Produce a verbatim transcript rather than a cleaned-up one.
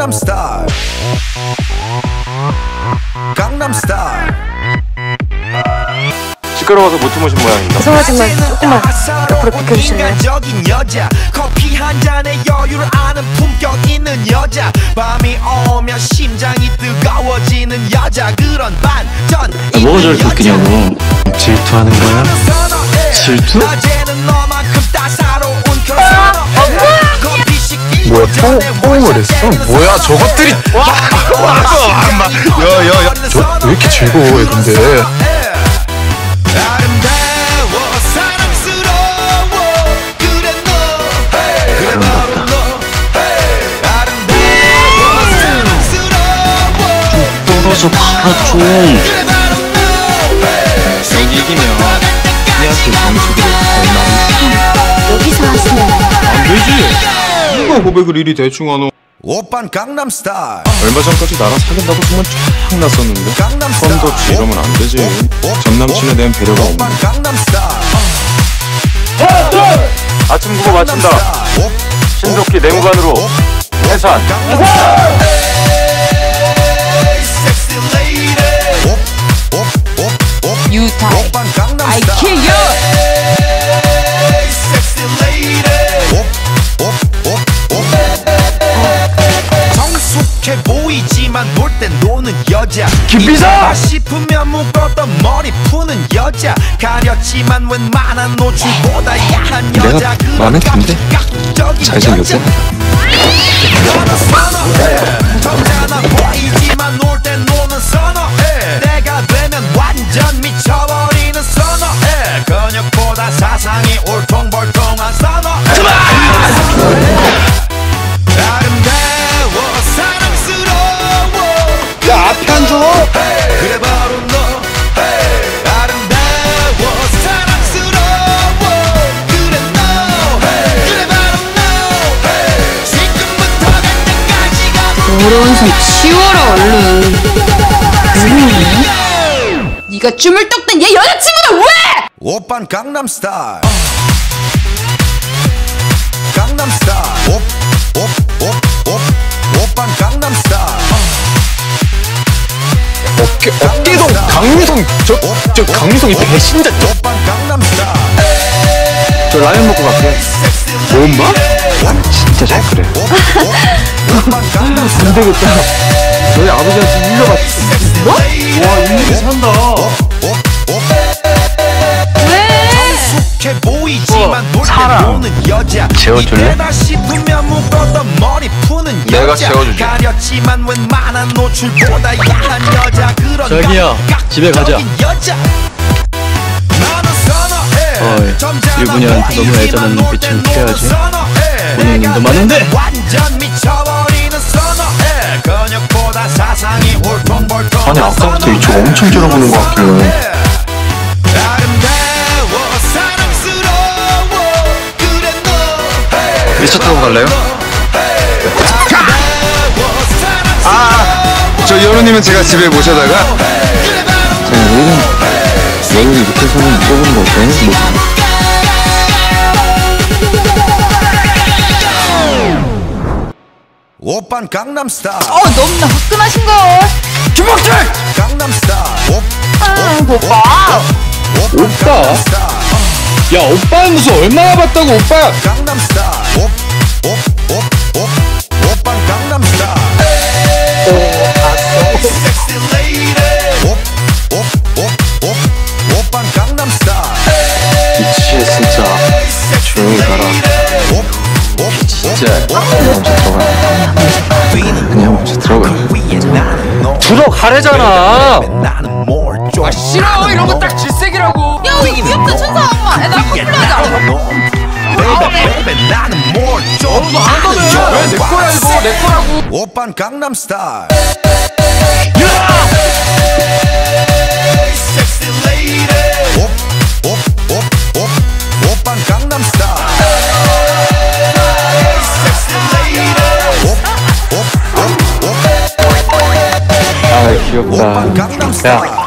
강남스타일 강남스타일. 시끄러워서 못 주무신 모양입니다. 죄송하지만 조금만 옆으로 비켜주실래요? 여자, 커피 한 잔에 여유를 아는 품격 있는 여자, 밤이 오면 심장이 뜨거워지는 여자, 그런 반전 아, 뭐가 저렇게 웃기냐고. 질투하는 거야? 질투? 뭐야, 뽕, 뽕을 했어? 뭐야, 저것들이. 와! 와! 야, 야, 야. 저, 왜 이렇게 즐거워해, 근데. 떨어져 봐라 좀. 여기 이기면 얘한테 정수기를 얼마 여기서 하시면 안 되지. 누가 고백을 이리 대충 하노. 오빤 강남스타일. 얼마 전까지 나랑 사귄다고 소문 쫙 났었는데 처음부터 이러면 안 되지. 전 남친에 대한 배려가 없네. 아침 구보 마친다. 신속히 내무관으로 해산. 유타이 I kill you. 성숙해 보이지만 놀 땐 노는 여자, 김비서! 싶으면 묶었던 머리 푸는 여자, 가렸지만 웬만한 노출보다 야한 여자, 내가 마음에 든대. 잘생겼어? 너는 선어해. 점잖아 보이지만 놀 땐 노는 선어해. 내가 되면 완전 미쳐버리는 선어해. 근육보다 사상이 울퉁불퉁한 선어해. 아름다워 사랑스러워. 야, 앞에 앉아! 그래 바로 너. 아름다워 사랑스러워. 그래 너. 그래 바로 너. 지금부터 갈 때까지 가. 더러운 손 치워라 얼른. 음. 네가 춤을 떴던 얘 여자친구는 왜? 오빤 강남스타일 강남스타일. 옵옵옵옵 오빤 강남스타일. 어깨, 어깨동 강미성. 저, 저 강미성이 배신자. 오빤 강남스타일. 저 라면 먹고 갈게. 엄마? 진짜 잘 끓여. 오빤 강남스타일. 안 되겠다. 너희 아버지한테 일려갔어. 뭐? 와, 일일이 산다. 성숙해 보이지만 놀 때 사랑. 노는 여자, 재워줄래? 이때다 싶으면 묶었던 머리 푸는 내가 여자, 재워줄게. 가렸지만 웬만한 노출보다 야한 여자, 그런 자기야, 집에 가자. 깍적인 여자. 나는 선어해. 어이, 점잖아 유부녀한테 너무 보이지만 애잔한 놀 땐 눈빛은 피해야지. 노는 선어해. 보는 눈도 많은데. 완전 미쳐버리는 선어해. 근육보다 사상이 울퉁불퉁한 아니, 아까부터 선어해. 이쪽 엄청 쫄아보는 것 같길래. 아름다워 사랑스러워. 그래 너. 이 차 타고 갈래요? 아, 저 여루님은 제가 집에 모셔다가. 쟤는 왜 이래? 이렇게 해서는 뽑은 거 어때? 뭐. 오빤 강남스타일. 어 너무나 화끈하신걸. 주먹질. 강남스타일. 아 오빠. 오빠? 야, 오빠는 무슨 얼마나 봤다고, 오빠! 강남스타일. 오빤 강남스타일. 섹시 레이디. 오빤 강남스타일. 미치겠어 진짜. 조용히 가라. 진짜 그냥 먼저 들어가. 그냥 먼저 들어가. 들어가래잖아! 아 싫어 이런 거 딱 질색이라고. 야 우리 귀엽다 천사 엄마. 애 나랑 커플하자. 왜내 거야 이거 내 거라고. 오빤 강남스타일. 섹시 레이디. 오빤 강남스타일. 아 귀엽다. 강남스타일.